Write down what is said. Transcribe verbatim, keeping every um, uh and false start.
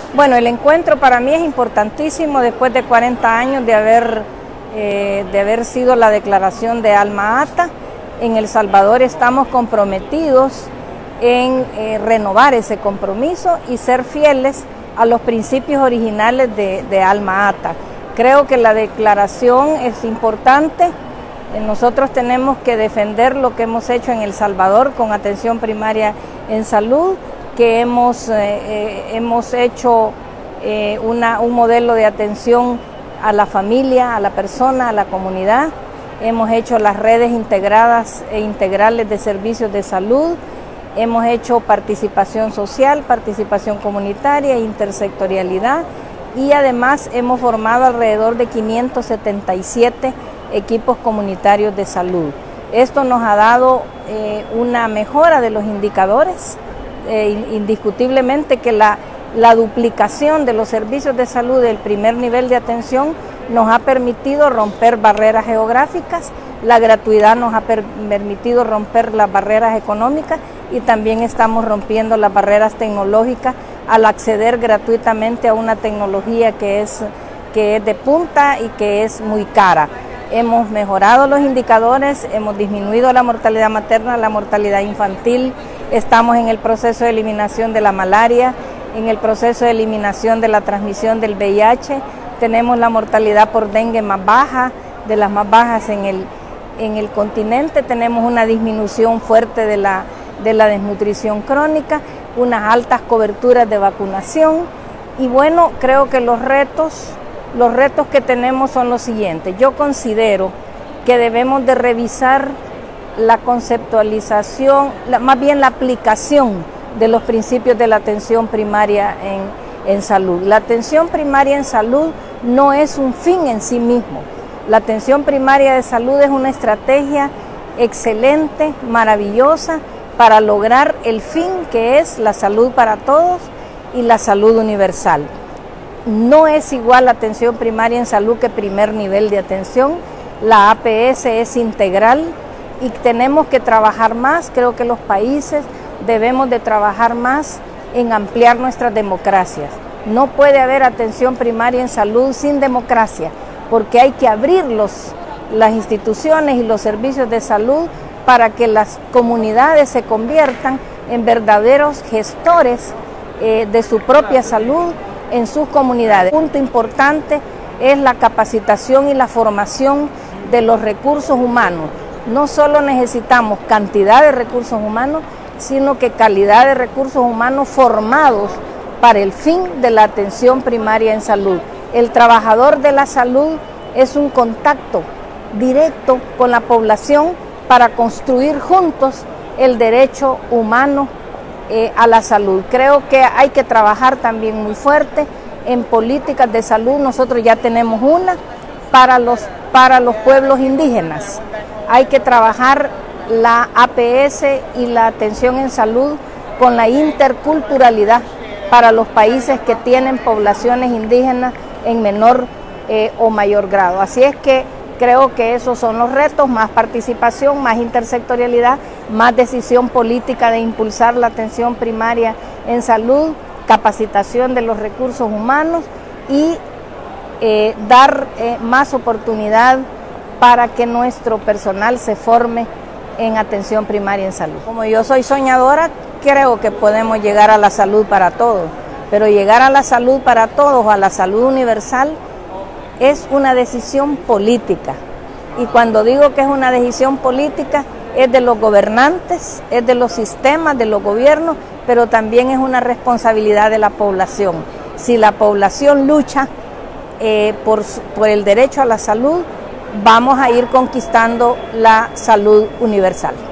Bueno, el encuentro para mí es importantísimo después de cuarenta años de haber, eh, de haber sido la declaración de Alma Ata. En El Salvador estamos comprometidos en eh, renovar ese compromiso y ser fieles a los principios originales de, de Alma Ata. Creo que la declaración es importante. Nosotros tenemos que defender lo que hemos hecho en El Salvador con atención primaria en salud, que hemos, eh, eh, hemos hecho eh, una, un modelo de atención a la familia, a la persona, a la comunidad. Hemos hecho las redes integradas e integrales de servicios de salud. Hemos hecho participación social, participación comunitaria, intersectorialidad, y además hemos formado alrededor de quinientos setenta y siete equipos comunitarios de salud. Esto nos ha dado eh, una mejora de los indicadores, eh, indiscutiblemente que la, la duplicación de los servicios de salud del primer nivel de atención nos ha permitido romper barreras geográficas, la gratuidad nos ha per permitido romper las barreras económicas y también estamos rompiendo las barreras tecnológicas al acceder gratuitamente a una tecnología que es, que es de punta y que es muy cara. Hemos mejorado los indicadores, hemos disminuido la mortalidad materna, la mortalidad infantil, estamos en el proceso de eliminación de la malaria, en el proceso de eliminación de la transmisión del V I H, tenemos la mortalidad por dengue más baja, de las más bajas en el, en el continente, tenemos una disminución fuerte de la, de la desnutrición crónica, unas altas coberturas de vacunación y bueno, creo que los retos... Los retos que tenemos son los siguientes. Yo considero que debemos de revisar la conceptualización, la, más bien la aplicación de los principios de la atención primaria en, en salud. La atención primaria en salud no es un fin en sí mismo. La atención primaria de salud es una estrategia excelente, maravillosa, para lograr el fin que es la salud para todos y la salud universal. No es igual la atención primaria en salud que primer nivel de atención. La A P S es integral y tenemos que trabajar más. Creo que los países debemos de trabajar más en ampliar nuestras democracias. No puede haber atención primaria en salud sin democracia, porque hay que abrir los, las instituciones y los servicios de salud para que las comunidades se conviertan en verdaderos gestores eh, de su propia salud en sus comunidades. Un punto importante es la capacitación y la formación de los recursos humanos. No solo necesitamos cantidad de recursos humanos, sino que calidad de recursos humanos formados para el fin de la atención primaria en salud. El trabajador de la salud es un contacto directo con la población para construir juntos el derecho humano Eh, a la salud. Creo que hay que trabajar también muy fuerte en políticas de salud. Nosotros ya tenemos una para los, para los pueblos indígenas. Hay que trabajar la A P S y la atención en salud con la interculturalidad para los países que tienen poblaciones indígenas en menor eh, o mayor grado. Así es que creo que esos son los retos: más participación, más intersectorialidad, más decisión política de impulsar la atención primaria en salud, capacitación de los recursos humanos y eh, dar eh, más oportunidad para que nuestro personal se forme en atención primaria en salud. Como yo soy soñadora, creo que podemos llegar a la salud para todos, pero llegar a la salud para todos, a la salud universal, es una decisión política. Y cuando digo que es una decisión política, es de los gobernantes, es de los sistemas, de los gobiernos, pero también es una responsabilidad de la población. Si la población lucha eh, por, por el derecho a la salud, vamos a ir conquistando la salud universal.